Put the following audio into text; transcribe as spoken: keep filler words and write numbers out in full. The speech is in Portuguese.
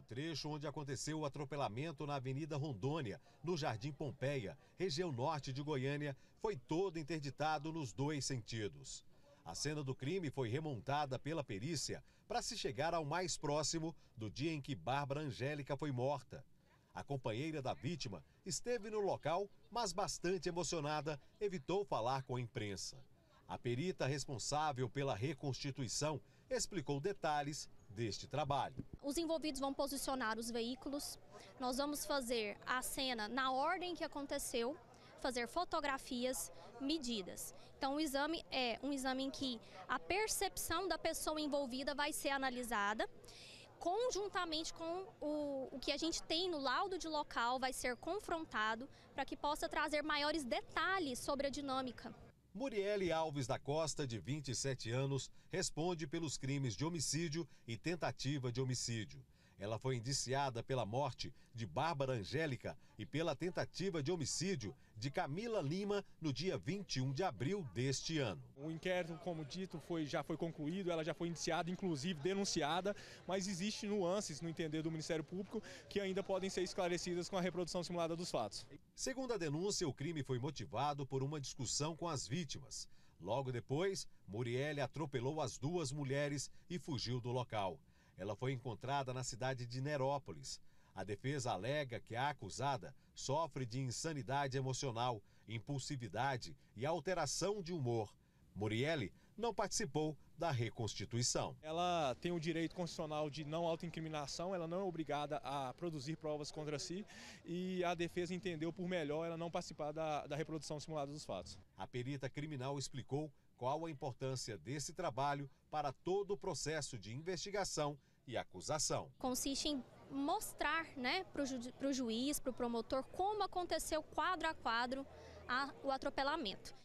trecho onde aconteceu o atropelamento na Avenida Rondônia, no Jardim Pompeia, região norte de Goiânia, foi todo interditado nos dois sentidos. A cena do crime foi remontada pela perícia para se chegar ao mais próximo do dia em que Bárbara Angélica foi morta. A companheira da vítima esteve no local, mas bastante emocionada, evitou falar com a imprensa. A perita responsável pela reconstituição explicou detalhes deste trabalho. Os envolvidos vão posicionar os veículos, nós vamos fazer a cena na ordem que aconteceu, fazer fotografias, medidas. Então o exame é um exame em que a percepção da pessoa envolvida vai ser analisada, conjuntamente com o, o que a gente tem no laudo de local vai ser confrontado para que possa trazer maiores detalhes sobre a dinâmica. Muriele Alves da Costa, de vinte e sete anos, responde pelos crimes de homicídio e tentativa de homicídio. Ela foi indiciada pela morte de Bárbara Angélica e pela tentativa de homicídio de Camila Lima no dia vinte e um de abril deste ano. O inquérito, como dito, foi, já foi concluído, ela já foi indiciada, inclusive denunciada, mas existem nuances no entender do Ministério Público que ainda podem ser esclarecidas com a reprodução simulada dos fatos. Segundo a denúncia, o crime foi motivado por uma discussão com as vítimas. Logo depois, Muriele atropelou as duas mulheres e fugiu do local. Ela foi encontrada na cidade de Nerópolis. A defesa alega que a acusada sofre de insanidade emocional, impulsividade e alteração de humor. Muriele não participou da reconstituição. Ela tem o direito constitucional de não autoincriminação, ela não é obrigada a produzir provas contra si e a defesa entendeu por melhor ela não participar da, da reprodução simulada dos fatos. A perita criminal explicou qual a importância desse trabalho para todo o processo de investigação e acusação. Consiste em mostrar, né, para o ju juiz, para o promotor, como aconteceu quadro a quadro a, o atropelamento.